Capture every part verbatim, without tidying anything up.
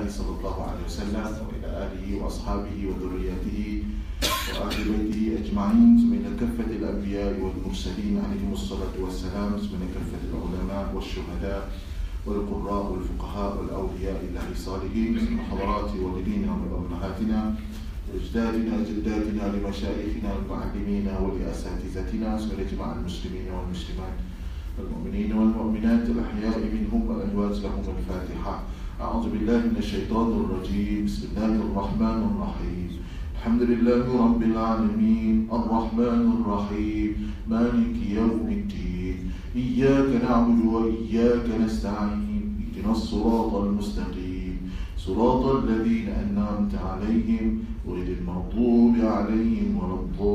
الله صلى الله عليه وسلم وإلى آله وأصحابه وذريته وأهل بيته أجمعين، من كافة الأنبياء والمرسلين عليهم الصلاة والسلام، من كافة العلماء والشهداء والقراء والفقهاء والأولياء الله الصالحين، من حضرات والدينا وأمهاتنا وأجدادنا وجداتنا لمشايخنا والمعلمين ولأساتذتنا، من جميع المسلمين والمسلمات المؤمنين والمؤمنات الأحياء منهم والأموات لهم الفاتحة. أعوذ بالله من الشيطان الرجيم. بسم الله الرحمن الرحيم. الحمد لله رب العالمين الرحمن الرحيم مالك يوم الدين إياك نعبد وإياك نستعين اهدنا الصراط المستقيم صراط الذين أنعمت عليهم غير المغضوب عليهم ولا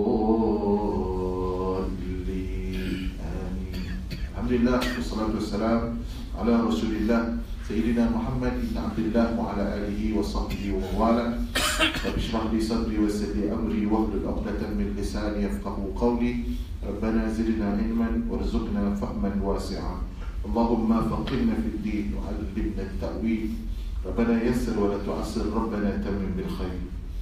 الضالين آمين. الحمد لله والصلاة والسلام على رسول الله سيدنا محمد بن عبد الله وعلى آله وصحبه ومن والاه. رب اشرح لي صدري ويسر لي أمري واحلل عقدة من لساني يفقهوا قولي. ربنا زدنا علما وارزقنا فهما واسعا. اللهم فقهنا في الدين وعلمنا التأويل. ربنا يسر ولا تعسر. ربنا تمم بالخير.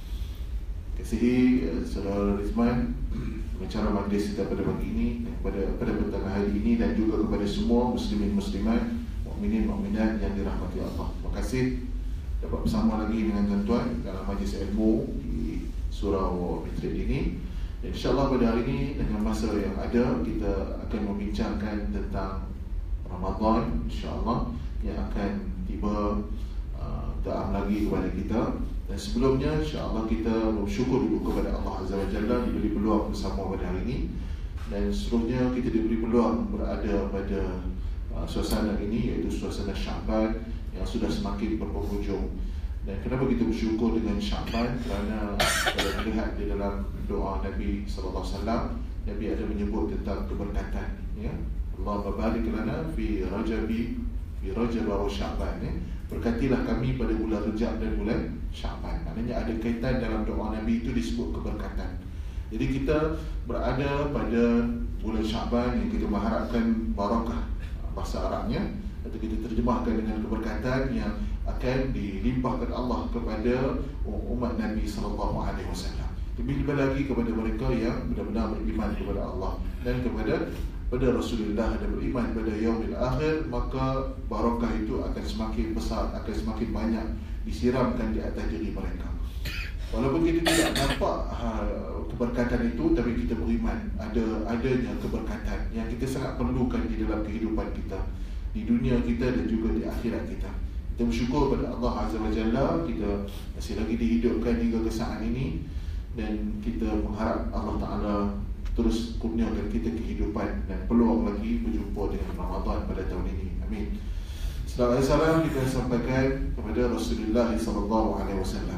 Kasihi saudara Rizman, bicara majlis kita pada pagi ini, pada pada petang hari ini, dan juga kepada semua muslimin muslimat, mukminin mukminat yang dirahmati Allah. Terima kasih dapat bersama lagi dengan tuan-tuan dalam majlis ilmu di surau Mitrid ini. Dan insya-Allah pada hari ini dengan masa yang ada, kita akan membincangkan tentang Ramadan insya-Allah yang akan tiba uh, tak lama lagi kepada kita. Dan sebelumnya insya-Allah kita bersyukur dulu kepada Allah Azza wa Jalla diberi peluang bersama pada hari ini, dan seterusnya kita diberi peluang berada pada uh, suasana ini, iaitu suasana Syaban yang sudah semakin berpenghujung. Dan kenapa kita bersyukur dengan Syaban? Kerana kalau melihat di dalam doa Nabi sallallahu alaihi wasallam, Nabi ada menyebut tentang keberkatan, ya. Allah barik lana fi Rajabi fi Rajab wa Syaban, ya. Berkatilah kami pada bulan Rajab dan bulan Syaban. Maknanya ada kaitan dalam doa Nabi itu disebut keberkatan. Jadi kita berada pada bulan Syaban yang kita mengharapkan barakah, bahasa Arabnya, atau kita terjemahkan dengan keberkatan yang akan dilimpahkan Allah kepada umat Nabi sallallahu alaihi wasallam. Lebih lagi kepada mereka yang benar-benar beriman kepada Allah dan kepada pada Rasulullah dan beriman pada yaumil akhir, maka barakah itu akan semakin besar, akan semakin banyak disiramkan di atas diri mereka. Walaupun kita tidak nampak ha, keberkatan itu, tapi kita beriman ada adanya keberkatan yang kita sangat perlukan di dalam kehidupan kita, di dunia kita dan juga di akhirat kita. Kita bersyukur pada Allah Azza wa Jalla, kita masih lagi dihidupkan hingga ke saat ini, dan kita mengharap Allah Ta'ala terus kurniakan kita kehidupan dan peluang lagi berjumpa dengan Ramadan pada tahun ini. Amin. Salawat dan salam kita sampaikan kepada Rasulullah sallallahu alaihi wasallam.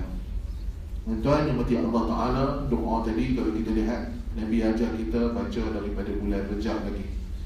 Tuan yang mati Allah Ta'ala, doa tadi kalau kita lihat Nabi ajar kita baca daripada bulan Rajab lagi.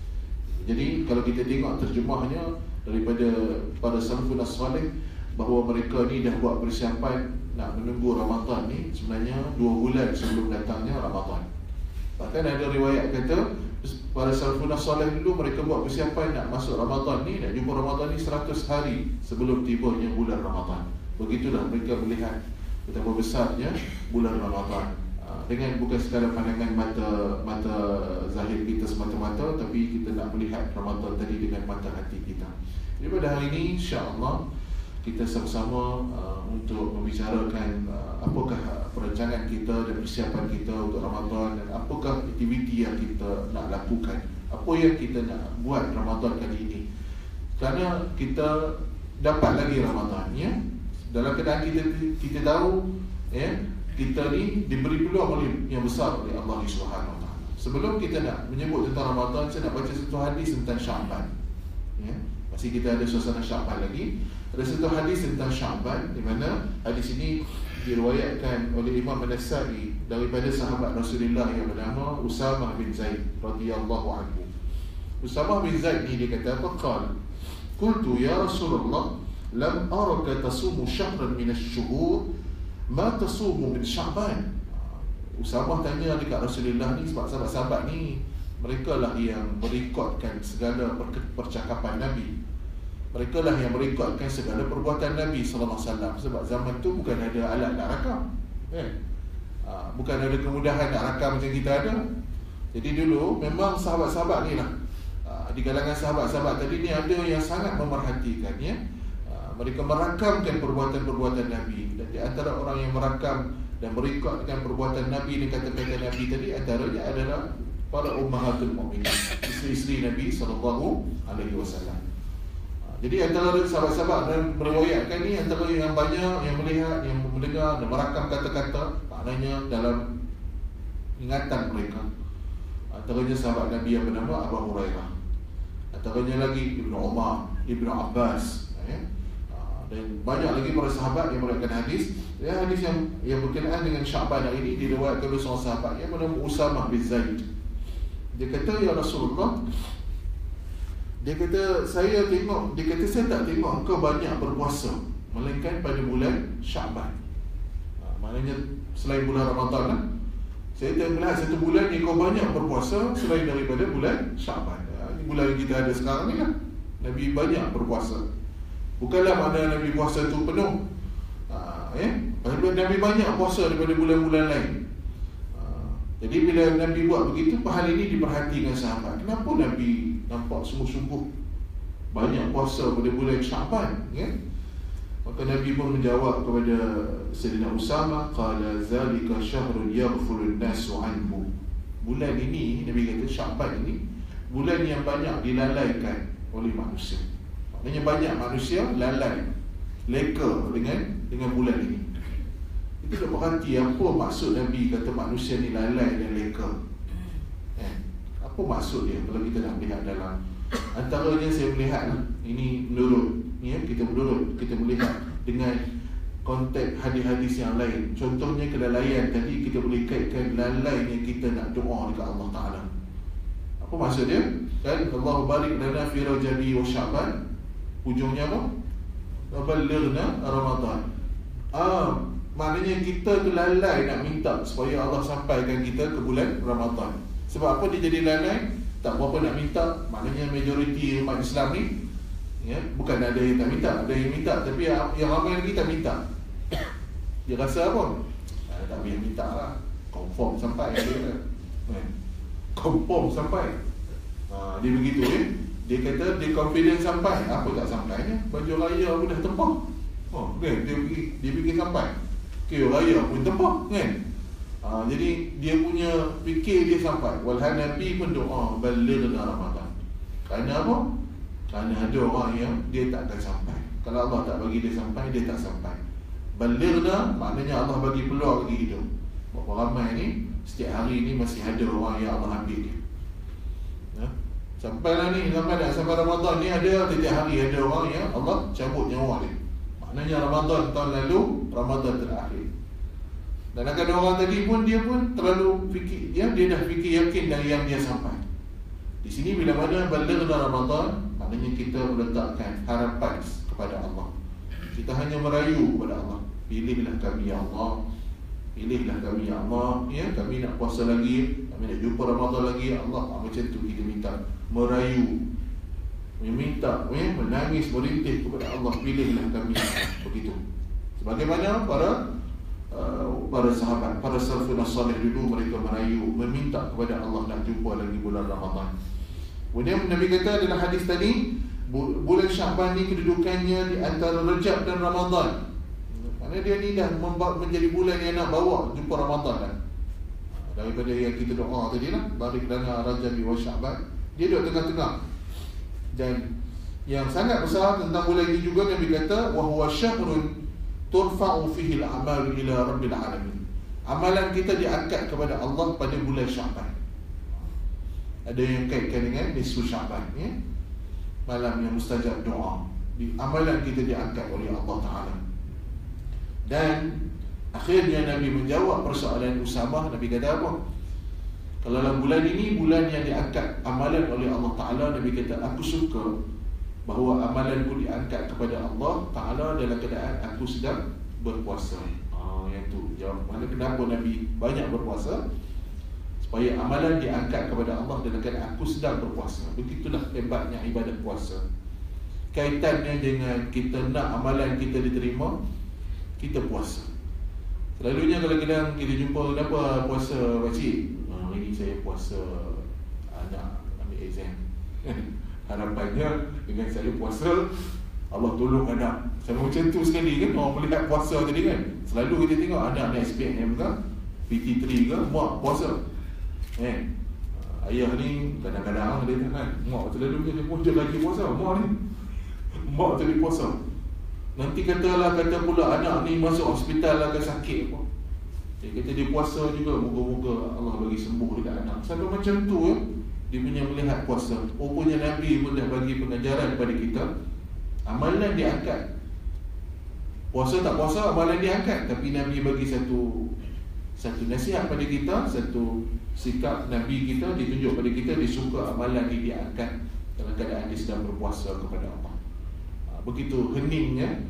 Jadi kalau kita tengok terjemahnya daripada para salafun as-salih, bahawa mereka ni dah buat persiapan nak menunggu Ramadan ni sebenarnya dua bulan sebelum datangnya Ramadan. Bahkan ada riwayat kata para salafun as-salih dulu mereka buat persiapan nak masuk Ramadan ni, nak jumpa Ramadan ni seratus hari sebelum tibanya bulan Ramadan. Begitulah mereka melihat betapa besarnya bulan Ramadan, dengan bukan sekadar pandangan mata mata zahir kita semata-mata, tapi kita nak melihat Ramadan tadi dengan mata hati kita. Jadi pada hari ini insya-Allah kita sama-sama uh, untuk membicarakan uh, apakah perancangan kita dan persiapan kita untuk Ramadan, dan apakah aktiviti yang kita nak lakukan, apa yang kita nak buat Ramadan kali ini. Kerana kita dapat lagi Ramadan, ya. Dalam keadaan kita kita tahu, ya, kita ni diberi peluang oleh yang besar oleh Allah Subhanahu Wa Taala. Sebelum kita nak menyebut tentang Ramadan, saya nak baca satu hadis tentang Syaban, ya. Masih kita ada suasana Syaban lagi. Ada satu hadis tentang Syaban, di mana hadis ini diriwayatkan oleh Imam An-Nasa'i daripada sahabat Rasulullah yang bernama Usamah bin Zaid radhiyallahu anhu. Usamah bin Zaid ni dia kata apa? Qala qultu ya Rasulullah lam araka tasumu syahran min asy-syuhur ma tasumu min Syaban. Usamah tanya dekat Rasulullah ni, sebab sahabat-sahabat ni mereka lah yang merekodkan segala percakapan Nabi. mereka lah yang merekodkan segala perbuatan Nabi sallallahu alaihi wasallam. Sebab zaman tu bukan ada alat nak rakam, kan? Ha, bukan ada kemudahan nak rakam macam kita ada. Jadi dulu memang sahabat-sahabat ni lah, ha, di kalangan sahabat-sahabat tadi ni ada yang sangat memerhatikan, ya. Ha, mereka merakamkan perbuatan-perbuatan Nabi. Dan di antara orang yang merakam dan merekodkan perbuatan Nabi dan kata-kata Nabi tadi, antaranya adalah para ummahatul mukminin, isteri-isteri Nabi sallallahu alaihi wasallam. Jadi antara sahabat-sahabat dan meriwayatkan ni, antara yang banyak yang melihat, yang mendengar dan merakam kata-kata, maknanya dalam ingatan mereka. Antaranya sahabat Nabi yang bernama Abu Hurairah. Antaranya lagi Ibnu Umar, Ibnu Abbas, ya. Dan banyak lagi para sahabat yang meriwayatkan hadis. Ya, hadis yang yang berkenaan dengan Sya'ban ini diriwayatkan oleh seorang sahabat yang bernama Usamah bin Zaid. Dia kata, ya Rasulullah, dia kata, saya tengok, dia kata, saya tak tengok engkau banyak berpuasa melainkan pada bulan Sya'ban. Ha, maknanya selain bulan Ramadan lah. Saya tak melihat satu bulan yang kau banyak berpuasa selain daripada bulan Sya'ban. Ha, ini bulan yang kita ada sekarang ni lah, Nabi banyak berpuasa. Bukanlah makna Nabi puasa tu penuh, ha, eh? Nabi banyak puasa daripada bulan-bulan lain. Jadi bila Nabi buat begitu, hal ini diperhatikan sahabat. Kenapa Nabi nampak sungguh-sungguh banyak puasa pada bulan Sya'ban, ya? Maka Nabi pun menjawab kepada Sayyidina Usamah, qala zalika syahrun yaghfulun nasu anhu. Bulan ini, Nabi kata Sya'ban ini bulan yang banyak dilalaikan oleh manusia. Maknanya banyak manusia lalai, leka dengan dengan bulan ini. Kita tak berhenti apa maksud Nabi kata manusia ni lalai dan leka, eh, apa maksud dia kalau kita nak melihat dalam. Antaranya saya melihat ini menurut, ya, kita menurut kita melihat dengan konteks hadis-hadis yang lain. Contohnya kelalaian tadi kita boleh kaitkan lalainya kita nak doa dekat Allah Ta'ala. Apa maksud dia? Kan Allahu barik lana fi Rajabi wa Sya'ban, hujungnya apa? Ballighna Ramadan. Ah, maknanya kita lalai nak minta supaya Allah sampaikan kita ke bulan Ramadan. Sebab apa dia jadi lalai? Tak berapa nak minta. Maknanya majoriti umat Islam ni, ya, bukan ada yang tak minta, ada yang minta, tapi yang, yang ramai lagi tak minta. Dia rasa apa? Ah, tak payah minta lah, confirm sampai dia kata. Eh, confirm sampai. Ah, dia begitu, ya. Dia kata dia confident sampai. Apa tak sampainya? Baju raya aku dah tempah. Oh, kan? Dia pergi, dia pergi sampai. Okay, raya pun tempah, kan? Ha, jadi dia punya fikir dia sampai. Walhan Nabi pun doa balighna Ramadan. Kerana apa? Kerana ada orang yang dia tak akan sampai. Kalau Allah tak bagi dia sampai, dia tak sampai. Balighna maknanya Allah bagi peluang lagi hidup. Berapa ramai ni setiap hari ni masih ada orang yang Allah ambil dia. Ha? Sampailah ni, sampai nak sampai Ramadan ni ada setiap hari ada orang yang Allah cabut nyawa dia. Maknanya Ramadan tahun lalu, Ramadan terakhir. Dan akan orang tadi pun dia pun terlalu fikir, dia dia dah fikir yakin dari yang dia sampai. Di sini bila mana balighna Ramadan, maknanya kita meletakkan harapan kepada Allah. Kita hanya merayu kepada Allah. Pilihlah kami ya Allah. Pilihlah kami ya Allah, ya, kami nak puasa lagi, kami nak jumpa Ramadan lagi ya Allah. Macam tu kita minta, merayu, meminta, ya, menangis, merintih kepada Allah, pilihlah kami. Begitu. Sebagaimana para uh, para sahabat, para salafun salih dulu, mereka merayu, meminta kepada Allah nak jumpa lagi bulan Ramadan. Kemudian Nabi kata dalam hadis tadi, bulan Sya'ban ni kedudukannya di antara Rajab dan Ramadan. Maknanya dia ni dah menjadi bulan yang nak bawa jumpa Ramadan kan. Daripada yang kita doa tadi lah, barik lana Rajabi wa Sya'ban, dia duduk tengah-tengah. Dan yang sangat besar tentang bulan ini juga Nabi kata, wa huwa syahrun turfa'u fihi al-a'mal ila rabbil alamin. Amalan kita diangkat kepada Allah pada bulan Sya'ban. Ada yang kaitkan dengan nisfu Sya'ban, ya? Malam yang mustajab doa. Di, amalan kita diangkat oleh Allah Ta'ala. Dan akhirnya Nabi menjawab persoalan Usamah. Nabi kata apa? Kalau dalam bulan ini, bulan yang diangkat amalan oleh Allah Ta'ala, Nabi kata, aku suka bahawa amalanku diangkat kepada Allah Ta'ala dalam keadaan aku sedang berpuasa. Ah, yang tu jawab. Mana kenapa Nabi banyak berpuasa? Supaya amalan diangkat kepada Allah dalam keadaan aku sedang berpuasa. Begitulah hebatnya ibadat puasa. kaitannya dengan kita nak amalan kita diterima, kita puasa. Selalunya kalau kadang kita jumpa, kenapa puasa pakcik? Ha, hari ni saya puasa anak ambil exam. Harapannya dengan saya puasa, Allah tolong anak. Sama macam tu sekali kan, orang melihat puasa tadi kan. Selalu kita tengok anak naik S P M ke, P T three ke, mak puasa. Eh, ayah ni kadang-kadang dia kan, mak selalu dia pun dia lagi puasa, mak ni. Mak tadi puasa. Nanti katalah, kata pula anak ni masuk hospital lah ke sakit apa. Dia kata dia puasa juga, moga-moga Allah bagi sembuh dekat anak. Sampai macam tu ya, dia punya melihat puasa. Rupanya Nabi pun dah bagi pengajaran kepada kita, amalan diangkat. Puasa tak puasa, amalan diangkat. Tapi Nabi bagi satu Satu nasihat pada kita, satu sikap Nabi kita, ditunjuk pada kita, dia suka amalan dia diangkat dalam keadaan dia sedang berpuasa kepada Allah. Begitu heningnya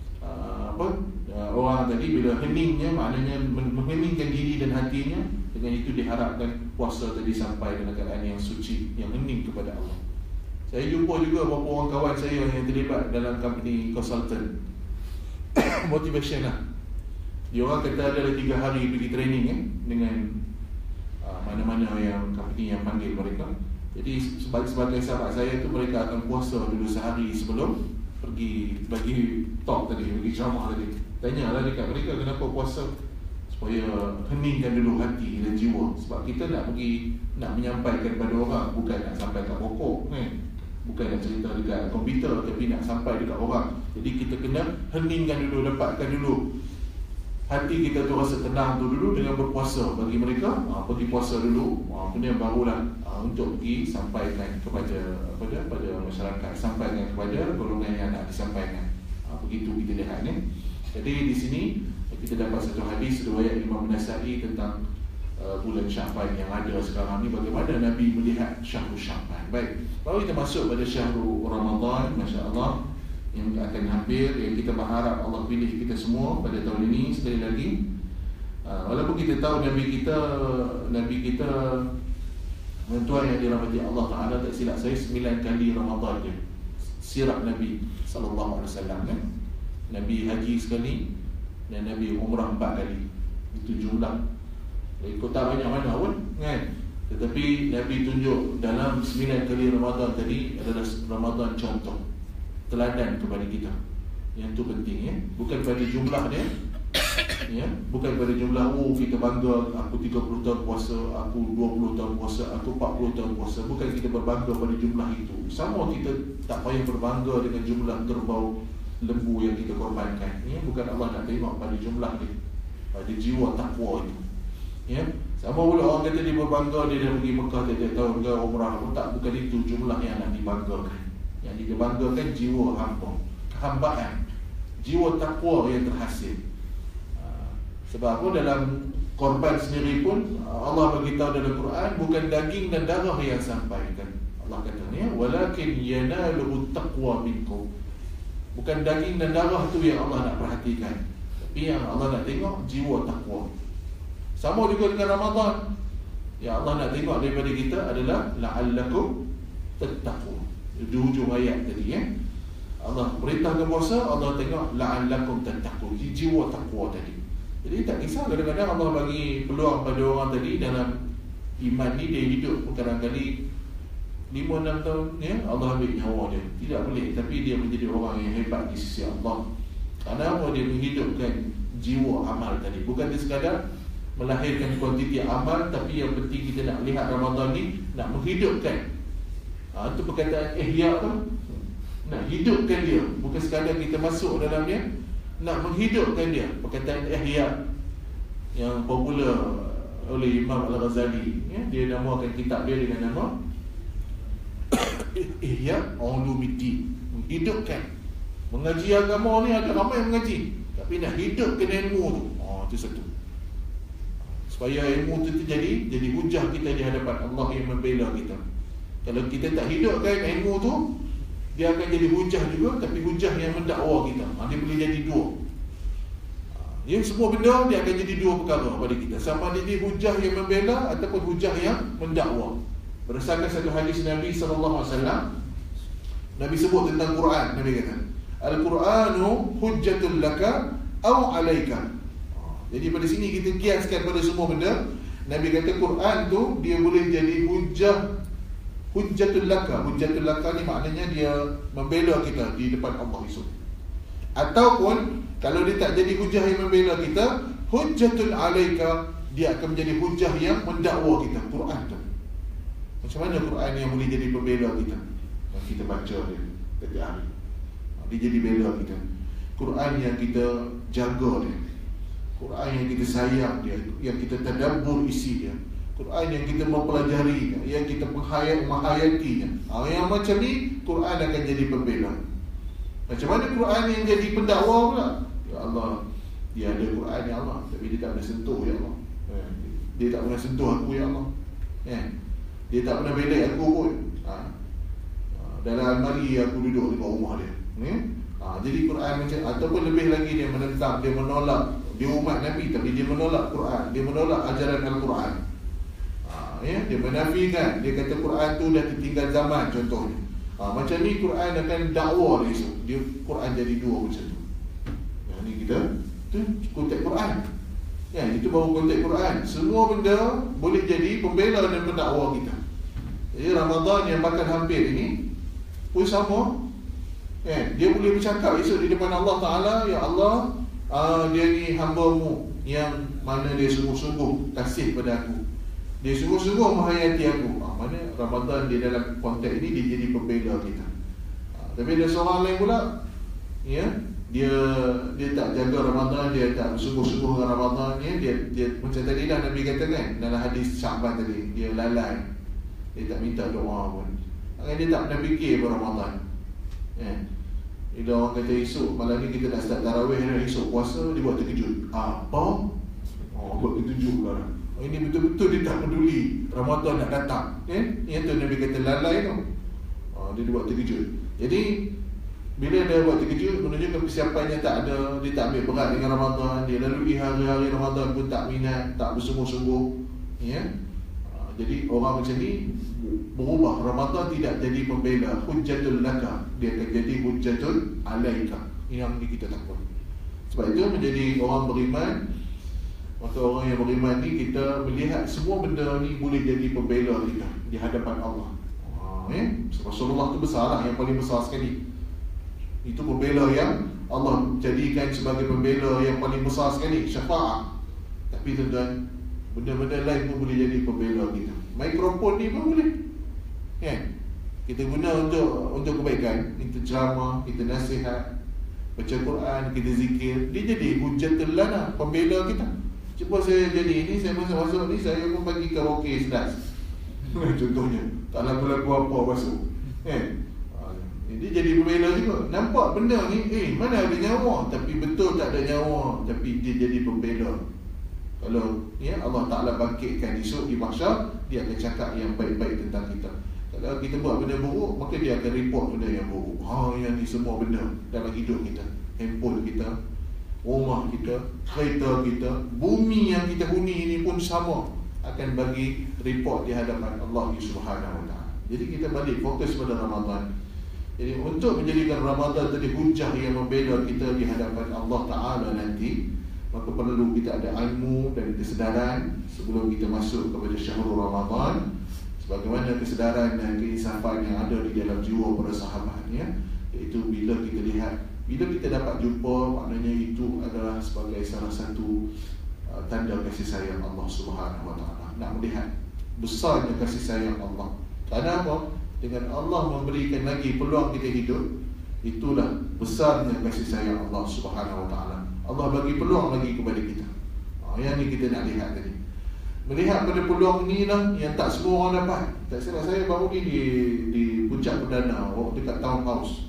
apa orang tadi, bila heningnya maknanya mengheningkan diri dan hatinya, dengan itu diharapkan puasa tadi sampai dalam keadaan yang suci, yang hening kepada Allah. Saya jumpa juga beberapa orang kawan saya yang terlibat dalam company consultant motivation lah. Dia orang kata ada tiga hari pergi training eh, dengan uh, mana-mana yang company yang panggil mereka. Jadi sebagai, sebagai sahabat saya tu, mereka akan puasa dulu sehari sebelum pergi bagi talk tadi, bagi ceramah tadi. Tanyalah dekat mereka kenapa puasa, supaya heningkan dulu hati dan jiwa. Sebab kita nak pergi, nak menyampaikan kepada orang, bukan nak sampai kat pokok kan? Bukan nak cerita dekat komputer, tapi nak sampai dekat orang. Jadi kita kena heningkan dulu, dapatkan dulu hati kita tu rasa tenang tu dulu dengan berpuasa. Bagi mereka, ha, pergi puasa dulu, ha, kemudian barulah ha, untuk pergi sampaikan kepada pada pada masyarakat, sampaikan kepada golongan yang nak disampaikan. Ha, begitu kita lihat ni. Jadi di sini kita dapat satu hadis riwayat Imam Nasa'i tentang uh, bulan Sya'ban yang ada sekarang ni, bagaimana Nabi melihat syahrul Sya'ban. Baik, baru kita masuk pada syahrul Ramadan, masya-Allah, yang akan hampir, yang kita berharap Allah pilih kita semua pada tahun ini. Sekali lagi, uh, walaupun kita tahu Nabi kita Nabi kita tuan yang dirahmati Allah Ta'ala, tak silap saya sembilan kali Ramadan dia sirah Nabi sallallahu alaihi wasallam kan. Nabi haji sekali dan Nabi umrah empat kali. Itu jumlah, ikut tak banyak mana pun kan. Tetapi Nabi tunjuk dalam sembilan kali Ramadan tadi adalah Ramadan contoh, teladan kepada kita. Yang tu penting ya. Bukan pada jumlah dia ya, bukan pada jumlah oh kita bangga aku tiga puluh tahun puasa, aku dua puluh tahun puasa, aku empat puluh tahun puasa. Bukan kita berbangga pada jumlah itu. Sama kita tak payah berbangga dengan jumlah kerbau lembu yang kita korbankan ya. Bukan Allah nak tengok pada jumlah dia, pada jiwa takwa itu ya. Sama pula orang kata dia berbangga dia dah pergi Mekah tiap-tiap tahun ke umrah pun tak. Bukan itu jumlah yang nak dibanggakan. Yang dibanggakan jiwa hamba, kehambaan, jiwa takwa yang terhasil. Sebab apa? Dalam korban sendiri pun Allah beritahu dalam Quran, bukan daging dan darah yang sampaikan. Allah katanya, walakin yanaluhu taqwa minkum. Bukan daging dan darah tu yang Allah nak perhatikan, tapi yang Allah nak tengok jiwa takwa. Sama juga dengan Ramadan. Yang Allah nak tengok daripada kita adalah la'allakum tattaqun. Di hujung ayat tadi ya, Allah perintahkan puasa, Allah tengok la'allakum tattaqun, jiwa takwa tadi. Jadi tak kisah kadang-kadang Allah bagi peluang pada orang tadi dalam iman ni, dia hidup kadang-kadang lima enam tahun ya, Allah ambil nyawa dia. Tidak boleh, tapi dia menjadi orang yang hebat di sisi Allah. Kerana apa? Dia menghidupkan jiwa amal tadi. Bukan dia sekadar melahirkan kuantiti amal, tapi yang penting kita nak lihat Ramadan ni nak menghidupkan. Ha, itu perkataan ihya tu, nak hidupkan dia. Bukan sekadar kita masuk dalam dia, nak menghidupkan dia. Perkataan ihya yang popular oleh Imam Al-Ghazali ya, dia namakan kitab dia dengan nama Ihya Ulumuddin, menghidupkan. Mengaji agama ni ada ramai yang mengaji, tapi nak hidupkan ilmu tu, oh, itu satu. Supaya ilmu tu terjadi, jadi hujah kita di hadapan Allah yang membela kita. Kalau kita tak hidupkan ilmu tu, dia akan jadi hujah juga, tapi hujah yang mendakwa kita. Ha, dia boleh jadi dua. Yang semua benda dia akan jadi dua perkara pada kita. Sama ada dia hujah yang membela ataupun hujah yang mendakwa. Berdasarkan satu hadis Nabi sallallahu alaihi wasallam Nabi sebut tentang Quran. Nabi kata, Al-Quranu hujjatul laka aw alaika. Jadi pada sini kita kiaskan pada semua benda. Nabi kata Quran tu dia boleh jadi hujjah, hujjatul laka. Hujjatul laka ni maknanya dia membela kita di depan Allah esok. Ataupun kalau dia tak jadi hujjah yang membela kita, hujjatul alaika, dia akan menjadi hujjah yang mendakwa kita. Quran tu macam mana Quran yang boleh jadi pembela kita? Yang kita baca dia setiap hari, dia jadi bela kita. Quran yang kita jaga dia, Quran yang kita sayang dia, yang kita tadabbur isi dia, Quran yang kita mempelajari, yang kita menghayat menghayatinya. Ha, yang macam ni Quran akan jadi pembela. Macam mana Quran yang jadi pendakwa pula? Ya Allah, dia ada Quran ya Allah, tapi dia tak pernah sentuh ya Allah. Dia tak pernah sentuh aku ya Allah. Eh, dia tak pernah bela aku pun. Ha. Dalam almari aku duduk di bawah rumah dia. Eh? Ha, jadi Quran macam, ataupun lebih lagi dia menentang, dia menolak. Dia umat Nabi tapi dia menolak Quran, dia menolak ajaran Al-Quran. Ha, ya, dia menafikan, dia kata Quran tu dah tertinggal zaman contohnya. Ha, macam ni Quran akan dakwa dia esok. Dia Quran jadi dua macam tu. Yang ni kita tu konteks Quran. Ya, itu baru konteks Quran. Semua benda boleh jadi pembela dan pendakwa kita. Jadi Ramadan yang bakal hampir ini pun sama. Ya, dia boleh bercakap esok di depan Allah Ta'ala, ya Allah, uh, dia ni hamba-Mu yang mana dia sungguh-sungguh kasih pada aku, dia sungguh-sungguh menghayati aku. Ha, mana Ramadan dia dalam konteks ini dia jadi pembela kita. Ha, tapi ada seorang lain pula, ya, dia dia tak jaga Ramadan, dia tak bersungguh-sungguh dengan Ramadan, ya, dia dia macam tadi lah Nabi kata kan dalam hadis Sya'ban tadi, dia lalai, dia tak minta doa pun. Ha, dia tak pernah fikir pada Ramadan. Ya. Bila orang kata esok malam ni kita nak start tarawih, esok puasa, dia buat terkejut. Apa? Oh, buat terkejut pula. Ini betul-betul dia tak peduli Ramadan nak datang. Eh? Yang tu Nabi kata lalai tu. Oh, dia buat terkejut. Jadi bila dia buat terkejut, menunjukkan persiapannya tak ada, dia tak ambil berat dengan Ramadan, dia lalui hari-hari Ramadan pun tak minat, tak bersungguh-sungguh. Ya. Jadi orang macam ni berubah. Ramadan tidak jadi pembela, hujjatul laka, dia akan jadi hujjatul alaika. Yang ni kita takut. Sebab itu menjadi orang beriman, maka orang yang beriman ni kita melihat semua benda ni boleh jadi pembela kita di hadapan Allah. Ha, eh? Rasulullah tu besar lah, yang paling besar sekali. Itu pembela yang Allah jadikan sebagai pembela yang paling besar sekali, syafaat. Tapi tuan-tuan, benda-benda lain pun boleh jadi pembela kita. Mikrofon ni pun boleh, kan? Kita guna untuk untuk kebaikan. Kita ceramah, kita nasihat, baca Quran, kita zikir, dia jadi hujjatul lana, pembela kita. Cuba saya jadi ini, saya masuk-masuk ni, saya pun bagi karaoke sedas. Contohnya, tak lagu-lagu apa masuk, kan? Dia jadi pembela juga. Nampak benda ni, eh mana ada nyawa, tapi betul tak ada nyawa, tapi dia jadi pembela. Kalau ya Allah Ta'ala bangkitkan esok di mahsyar, dia akan cakap yang baik-baik tentang kita. Kalau kita buat benda buruk, maka dia akan report benda yang buruk. Ha, yang ni semua benda dalam hidup kita, handphone kita, rumah kita, kereta kita, bumi yang kita huni ini pun sama, akan bagi report di hadapan Allah Subhanahu Wa Ta'ala. Jadi kita balik fokus pada Ramadan. Jadi untuk menjadikan Ramadan tadi hujah yang membela kita di hadapan Allah Ta'ala nanti, maka perlu kita ada ilmu dan kesedaran sebelum kita masuk kepada syahrul Ramadan. Sebagaimana kesedaran dan keinsafan yang ada di dalam jiwa para sahabatnya, iaitu bila kita lihat, bila kita dapat jumpa, maknanya itu adalah sebagai salah satu uh, tanda kasih sayang Allah Subhanahu Wa Ta'ala. Nak melihat besarnya kasih sayang Allah. Kerana apa? Dengan Allah memberikan lagi peluang kita hidup, itulah besarnya kasih sayang Allah Subhanahu Wa Ta'ala. Allah bagi peluang lagi kepada kita. Ha, yang ni kita nak lihat tadi. Melihat pada peluang ni lah yang tak semua orang dapat. Tak silap saya baru ni di, di puncak perdana, oh, dekat townhouse.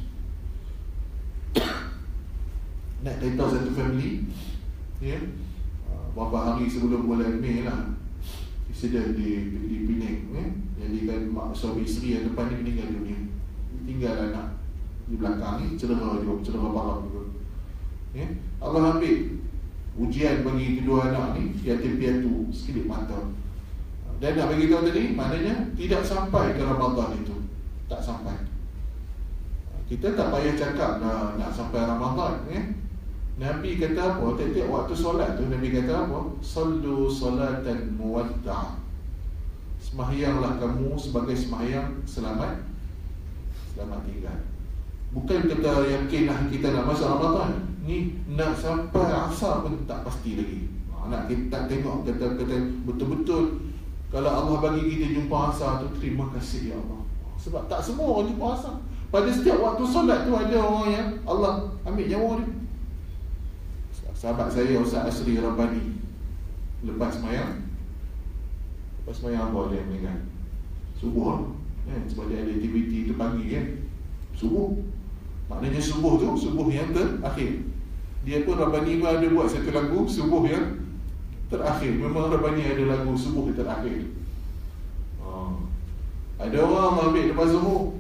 Nak tentang satu family, ya, beberapa hari sebelum bulan Mei lah, insiden di, di Penang, ya. Jadi kan mak suami isteri yang depan ni meninggal dunia, tinggal anak di belakang ni cedera juga, cedera parah juga. Ya. Allah ambil ujian bagi kedua anak ni, yatim piatu, sekelip mata. Dan nak bagi tahu tadi, maknanya tidak sampai ke Ramadan itu, tak sampai. Kita tak payah cakap lah nak sampai Ramadan, eh? Nabi kata apa? Tiap-tiap waktu solat tu Nabi kata apa? Sallu salatan muwadda'. Semahyanglah kamu sebagai semahyang selamat selamat tinggal. Bukan kita yakinlah kita nak masuk Ramadan. Ni nak sampai asar pun tak pasti lagi. Nak kita tak tengok kata kata betul-betul kalau Allah bagi kita jumpa asar tu, terima kasih ya Allah. Sebab tak semua orang jumpa asar. Pada setiap waktu solat tu ada orang yang Allah ambil nyawa dia. Sahabat saya Ustaz Asri Rabbani, lepas semayang Lepas semayang apa dia meninggal? Subuh kan? Sebab dia ada aktiviti tu pagi kan? Subuh. Maknanya subuh tu, subuh yang terakhir. Dia pun Rabbani pun ada buat satu lagu subuh yang terakhir. Memang Rabbani ada lagu subuh yang terakhir. ha. Ada orang ambil lepas subuh.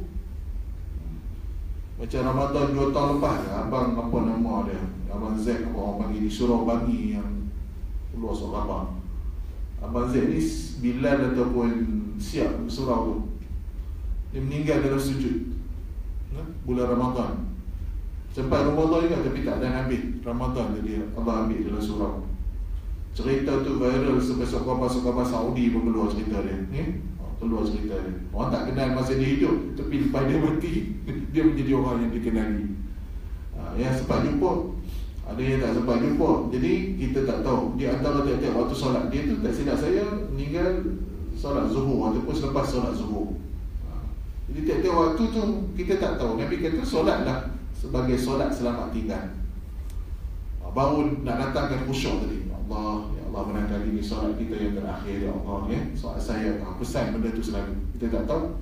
Macam Ramadan dua tahun lepas, abang apa nama dia, Abang Z, orang panggil di surau bagi yang keluar surau abang. Abang Z ni Bilal ataupun siap surau tu, dia meninggal dalam sujud bulan Ramadan. Sampai Ramadan juga tapi tak ada habis Ramadan jadi Allah ambil dalam surau. Cerita tu viral sampai sokapa-sokapa Saudi pun keluar cerita dia ni. Keluar cerita dia. Orang tak kenal masa dia hidup, tapi lepas dia mati dia menjadi orang yang dikenali. ha, Yang sempat jumpa, ada yang tak sempat jumpa. Jadi kita tak tahu. Di antara tiap-tiap waktu solat, dia tu tak silap saya meninggal solat zuhur ataupun selepas solat zuhur. ha, Jadi tiap-tiap waktu tu kita tak tahu. Nabi kata solatlah sebagai solat selamat tinggal. ha, Baru nak datangkan khusyuk tadi. Allah, ya Allah, barangkali ni solat kita yang terakhir ya Allah, ya. Soal saya pesan benda tu selalu. Kita tak tahu.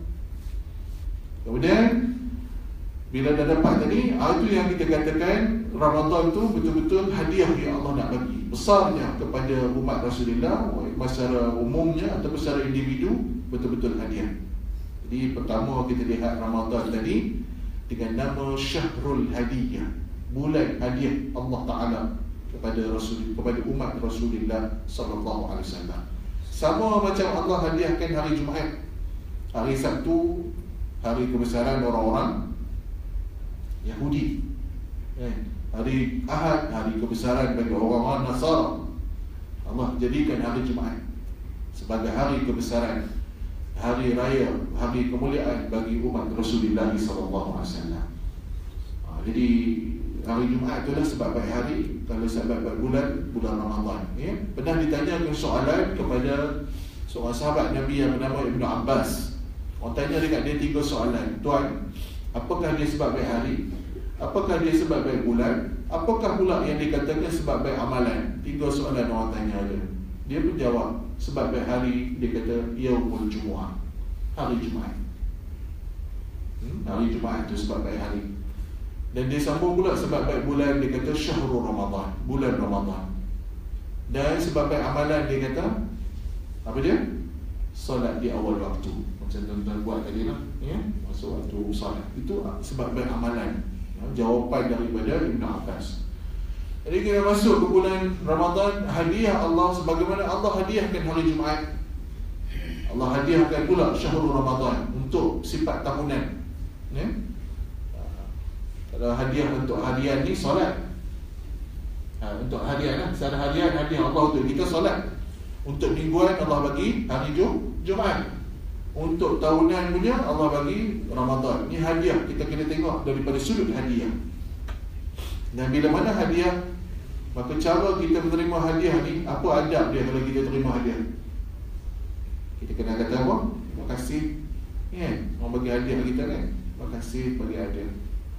Kemudian bila dah dapat tadi, itu yang kita katakan Ramadan tu betul-betul hadiah yang Allah nak bagi. Besarnya kepada umat Rasulullah, secara umumnya atau secara individu, betul-betul hadiah. Jadi pertama kita lihat Ramadan tadi dengan nama Syahrul Hadiyah, bulan hadiah Allah Ta'ala kepada Rasul, kepada umat Rasulullah sallallahu alaihi wasallam. Sama macam Allah hadiahkan hari Jumaat, hari Sabtu, hari kebesaran orang-orang Yahudi, eh, hari Ahad, hari kebesaran bagi orang-orang Nasara. Allah jadikan hari Jumaat sebagai hari kebesaran, hari raya, hari kemuliaan bagi umat Rasulullah sallallahu alaihi wasallam. ha, Jadi hari Jumaat itulah sebab baik hari. Kalau sebab baik bulan, bulan Ramadan, ya? Pernah ditanyakan soalan kepada seorang sahabat Nabi yang bernama Ibnu Abbas. Orang tanya dekat dia tiga soalan. Tuan, apakah dia sebab baik hari? Apakah dia sebab baik bulan? Apakah pula yang dikatakan sebab baik amalan? Tiga soalan orang tanya dia. Dia pun jawab, sebab baik hari, dia kata Yaumul Jumu'ah, hari Jumaat. hmm? Hari Jumaat itu sebab baik hari. Dan dia sambung pula sebab baik bulan, dia kata Syahrul Ramadan, bulan Ramadan. Dan sebab baik amalan, dia kata apa dia? Solat di awal waktu. Macam tuan-tuan buat tadi lah, ya? Masuk waktu solat. Itu sebab baik amalan, ya? Jawapan daripada Ibn Abbas. Jadi kita masuk ke bulan Ramadan, hadiah Allah sebagaimana Allah hadiahkan hari Jumaat, Allah hadiahkan pula Syahrul Ramadan untuk sifat tahunan, ya? Kalau hadiah untuk harian ni solat, ha, untuk harian lah, secara harian hadiah Allah untuk kita solat. Untuk mingguan Allah bagi hari Jum, Jumaat. Untuk tahunan punya Allah bagi Ramadan. Ni hadiah, kita kena tengok daripada sudut hadiah. Dan bila mana hadiah, maka cara kita menerima hadiah ni, apa adab dia kalau kita terima hadiah? Kita kena kata apa? Terima kasih, kan? Orang bagi hadiah kita kan? Terima kasih bagi hadiah.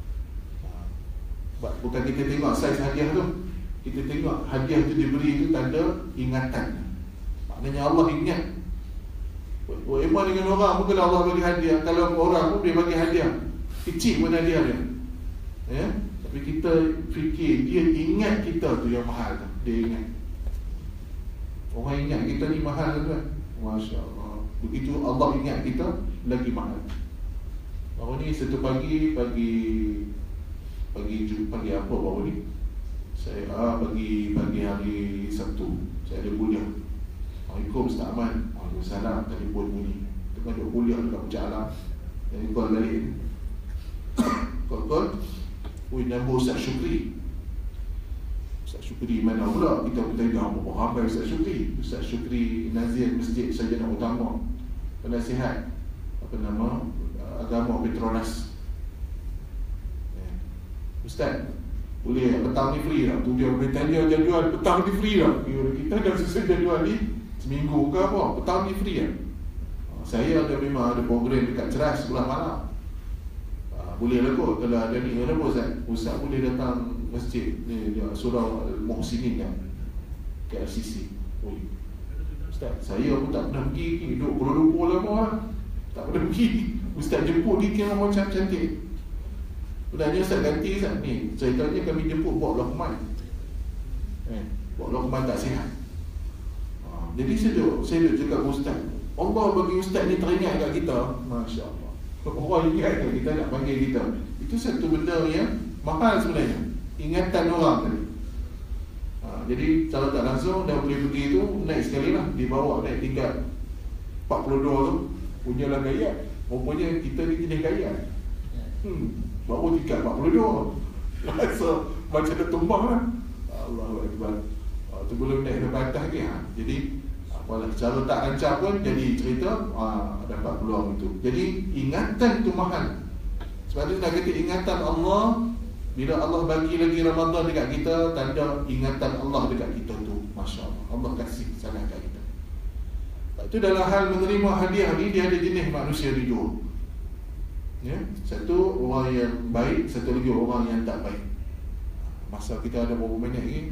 Bukan kita tengok saiz hadiah tu, kita tengok hadiah tu diberi tu tanda ingatan. Maknanya Allah ingat. Oh, iman dengan orang pun kalau Allah bagi hadiah, kalau orang pun dia bagi hadiah kecil pun hadiah dia, ya? Tapi kita fikir dia ingat kita tu yang mahal tu. Dia ingat. Orang ingat kita ni mahal tu kan? Masya Allah. Begitu Allah ingat kita, lagi mahal. Baru ni satu pagi, pagi Pagi pagi apa baru ni? Saya ah, pagi pagi hari Sabtu saya ada kuliah. Assalamualaikum Ustaz Ahmad. Waalaikumsalam. Telefon bunyi. Kita kan duduk kuliah dekat Puncak Alam. Jadi call balik. Kau-kau ui, nama Ustaz Syukri. Ustaz Syukri mana pula? Kita bertanya, apa ramai Ustaz Syukri? Ustaz Syukri Nazir Masjid Sarjana Utama, penasihat apa nama agama Petronas. eh. Ustaz, boleh petang ni free tak? Tu dia bertanya jadual petang ni free tak? Kita dah susun jadual ni seminggu ke apa? Petang ni free tak? Saya ada memang ada program dekat Ceras sebelah malam. Boleh lah kot kalau ada ni. Kenapa Ustaz? Ustaz boleh datang masjid ni, dia surau Muhsinin kan, K L C C. Oh, Ustaz, saya pun tak pernah pergi, duduk Kuala Lumpur lama lah, tak pernah pergi. Ustaz jemput di Kilang macam cantik. Sebenarnya Ustaz ganti Ustaz ni, ceritanya kami jemput bawa Luqman, eh, bawa Luqman tak sihat. ha, Jadi saya duduk, saya duduk cakap Ustaz, Allah bagi Ustaz ni teringat kat kita. Masya Allah, orang ingat kat kita, nak panggil kita. Itu satu benda yang mahal sebenarnya, ingatan orang tadi. ha, Jadi kalau tak langsung dah boleh pergi tu, naik sekali lah, dibawa naik tingkat empat puluh dua tu. Punyalah gaya, rupanya kita ni jenis gaya. hmm, Baru tingkat empat puluh dua, rasa macam dah tumbang lah. Allahu Akbar. ha, Tu belum naik depan atas lagi. ha. Jadi apalah, cara tak rancang pun jadi cerita, ha, dapat peluang itu. Jadi ingatan tu mahal. Sebab tu nak kata ingatan Allah. Bila Allah bagi lagi Ramadan dekat kita, tanda ingatan Allah dekat kita tu, Masya Allah, Allah kasih sangat kat kita. Itu dalam hal menerima hadiah ni, dia ada jenis manusia di dua, ya? Satu orang yang baik, satu lagi orang yang tak baik. Masa kita ada berapa minit lagi?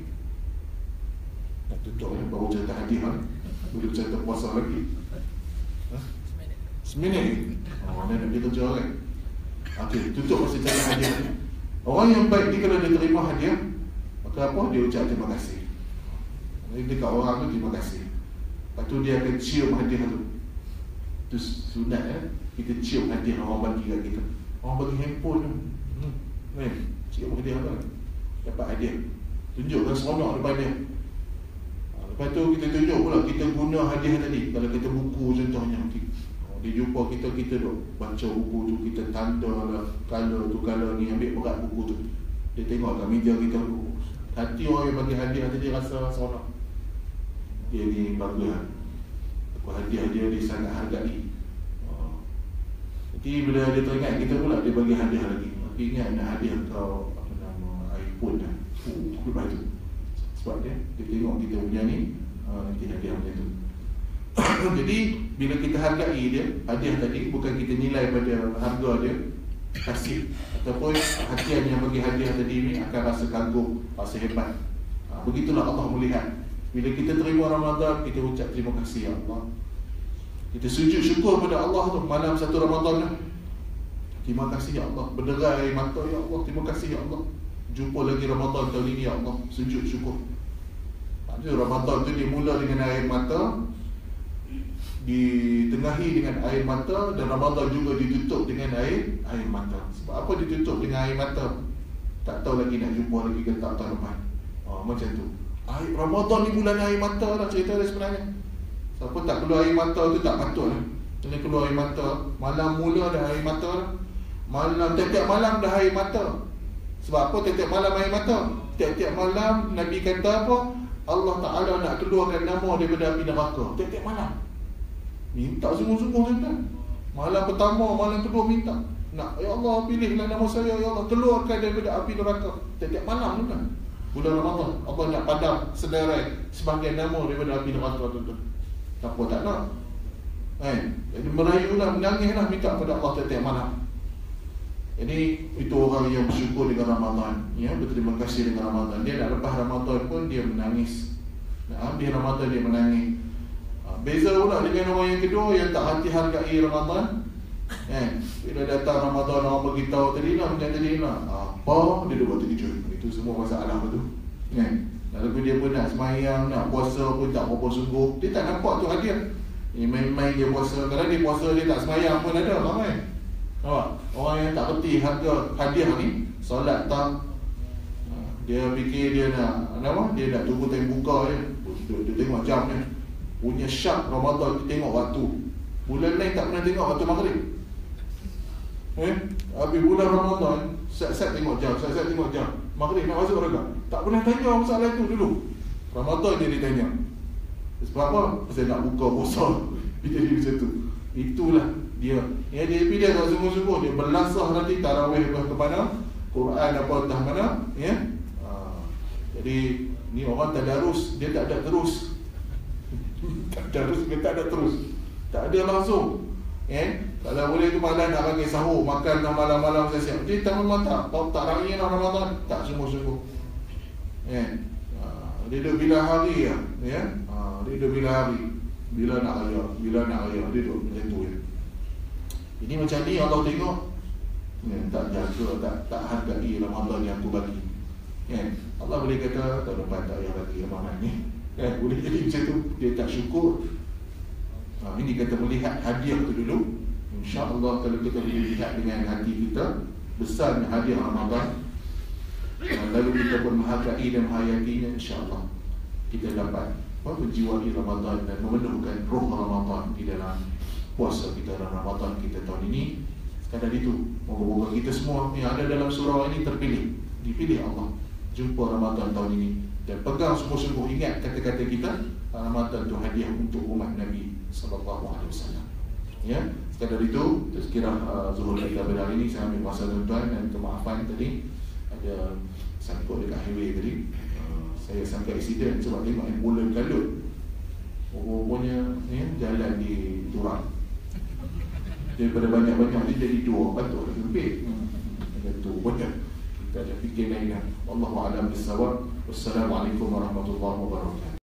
Nak tutup ya? Baru cerita hadiah ni, boleh cerita puasa lagi. ha? Seminit lagi. Oh, nak nak kita kerja kan? Okey, tutup masa cerita hadiah ni. Orang yang baik ni kalau dia terima hadiah, maka apa? Dia ucap terima kasih. Dia dekat orang tu terima kasih. Lepas tu dia akan cium hadiah tu. Itu sunat eh? Kita cium hadiah orang bagi kat kita. Orang bagi handphone tu, hmm. eh, cium hadiah tu, dapat hadiah, tunjukkan seronok depan dia. Lepas tu kita tunjuk pula kita guna hadiah tadi. Kalau kita buku contohnya, dia jumpa kita, kita duk baca buku tu, kita tanda lah color tu, color ni, ambil berat buku tu. Dia tengok kat meja kita tu, hati orang yang bagi hadiah tadi rasa seronok. Dia ni bagus lah, hadiah dia dia sangat hargai. oh. Jadi bila dia teringat kita pula, dia bagi hadiah lagi. Tapi ingat nak hadiah kau apa nama iPhone dah. Oh, lepas tu sebab dia, dia tengok kita punya ni, uh, nanti hadiah macam tu. Jadi bila kita hargai dia, hadiah tadi, bukan kita nilai pada harga dia, kasih ataupun hatian yang bagi hadiah tadi ni akan rasa kagum, rasa hebat. ha, Begitulah Allah melihat. Bila kita terima Ramadan, kita ucap terima kasih ya Allah. Kita sujud syukur pada Allah tu malam satu Ramadan lah. Terima kasih ya Allah, berderai air mata ya Allah, terima kasih ya Allah, jumpa lagi Ramadan tahun ini ya Allah, sujud syukur. Maksudnya Ramadan tu dia mula dengan air mata, ditengahi dengan air mata, dan Ramadan juga ditutup dengan air air mata. Sebab apa ditutup dengan air mata? Tak tahu lagi nak jumpa lagi ke tak tahun depan. Oh, macam tu. Air Ramadan ni bulan air mata lah cerita dia sebenarnya. Siapa tak keluar air mata tu tak patut lah. Kena keluar air mata. Malam mula dah air mata lah. Malam, tiap-tiap malam dah air mata. Sebab apa tiap-tiap malam air mata? Tiap-tiap malam Nabi kata apa? Allah Ta'ala nak keluarkan nama daripada api neraka. Tiap-tiap malam minta sungguh-sungguh tuan. Malam pertama, malam kedua minta, nak ya Allah pilihlah nama saya ya Allah, keluarkan daripada api neraka. Tiap-tiap malam tuan. Bulan Ramadan Allah nak padam sederai sebahagian nama daripada api neraka tuan. Siapa tak nak? Eh, jadi merayulah, menangislah, minta kepada Allah tiap-tiap malam. Jadi itu orang yang bersyukur dengan Ramadan, ya, berterima kasih dengan Ramadan. Dia nak lepas Ramadan pun dia menangis, nak habis Ramadan dia menangis. Beza pula dengan orang yang kedua yang tak hati hargai Ramadan. Eh, bila datang Ramadan orang beritahu tadi lah, macam tadi lah, apa dia dah buat terkejut. Itu semua masalah betul. Eh, lalu dia pun nak semayang, nak puasa pun tak berapa sungguh. Dia tak nampak tu hadiah. Ni main-main dia puasa. Kalau dia puasa dia tak semayang pun ada ramai. Nampak? Orang yang tak reti harga hadiah ni, solat tak, dia fikir dia nak apa? Dia nak tunggu time buka je. Dia, dia tengok jam ni. Punya syak Ramadan, dia tengok waktu. Bulan lain tak pernah tengok waktu maghrib. Eh, habis bulan Ramadan, set-set tengok jam, set-set tengok jam. Maghrib nak masuk ragak. Tak pernah tanya masalah itu dulu. Ramadan dia ditanya. Sebab apa? Pasal nak buka puasa. Dia jadi macam tu. Itulah dia. Ya, dia pilih tak sungguh-sungguh, dia berlasah nanti tarawih ke mana, Quran apa entah mana, ya. Ha. Jadi ni orang tadarus, dia tak ada terus. Tadarus dia tak ada terus. Tak ada langsung. Eh, kalau boleh tu malam nak bagi sahur, makan dah malam-malam siap-siap. Dia tak memantap, tak tak raya nak Ramadan, tak sungguh-sungguh. Eh, ha, dia duduk bila hari ya, ya. Ha, dia duduk bila hari, bila nak raya, bila nak raya, dia duduk macam tu ya. Ini macam ni Allah tengok, ya, tak jaga, tak tak hargai Ramadan yang aku bagi. Ya, Allah boleh kata tak dapat tak payah bagi Ramadan ni. Ya, boleh jadi macam tu, dia tak syukur. Ha, ini kita melihat hadiah tu dulu. InsyaAllah kalau kita boleh lihat dengan hati kita besarnya hadiah Ramadan, lalu kita pun menghargai dan menghayatinya, insyaAllah kita dapat apa, menjiwai Ramadan dan memenuhkan roh Ramadan di dalam puasa kita dalam Ramadan kita tahun ini. Sekadar itu, moga-moga kita semua yang ada dalam surau ini terpilih, dipilih Allah jumpa Ramadan tahun ini, dan pegang sungguh-sungguh, ingat kata-kata kita, Ramadan itu hadiah untuk umat Nabi sallallahu alaihi wasallam. Ya, sekadar itu sekira uh, zuhur kita pada hari ini saya ambil masa tuan-tuan dan kemaafan tadi ada sangkut dekat highway tadi. Uh, saya sampai accident sebab tengok yang bola kalut. Rupanya ya, jalan di Turang. Daripada banyak-banyak ni jadi dua, patut sempit. Hmm. Itu banyak. Kita ada fikir lain. Wallahu a'lam bissawab. Wassalamualaikum warahmatullahi wabarakatuh.